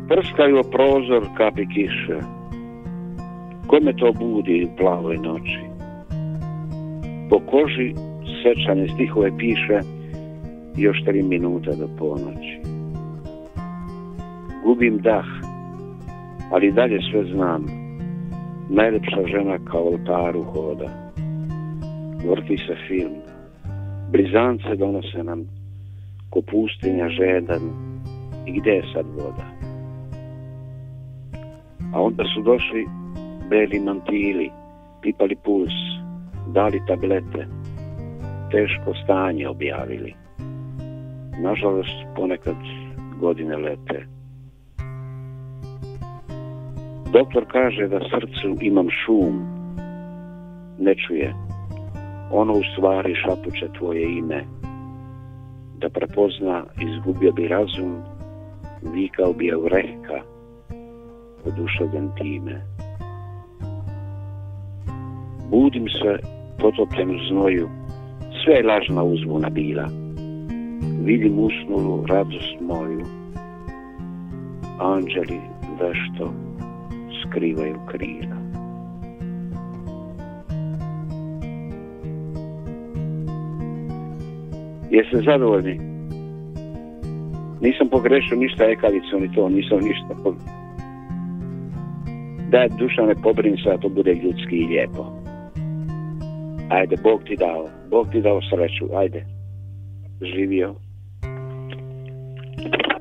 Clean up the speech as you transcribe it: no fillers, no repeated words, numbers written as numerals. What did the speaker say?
Prskaju o prozor kapi kiše. Kome to budi u plavoj noći? Po koži sečane stihove piše još 3 minuta do ponoći. Gubim dah, ali dalje sve znam. Najlepša žena kao oltaru hoda. Vrti se film. Blizance donose nam ko pustinja žedan. I gdje je sad voda? A onda su došli beli mantili, pipali puls, dali tablete, teško stanje objavili. Nažalost, ponekad godine lete. Doktor kaže da srcu imam šum, ne čuje. Ono u stvari šapuće tvoje ime. Da prepozna, izgubio bi razum, vikao bi Eureka, oduševljen time. Budim se, potopljen u znoju, sve je lažna uzbuna bila. Vidim usnulu radost moju, anđeli vešto skrivaju krila. Jeste zadovoljni? Nisam pogrešio ništa ekavicom i to, nisam ništa Daj, Dušane, pobrini se da to bude ljudski i lijepo. Ajde, Bog ti dao sreću, ajde. Živio.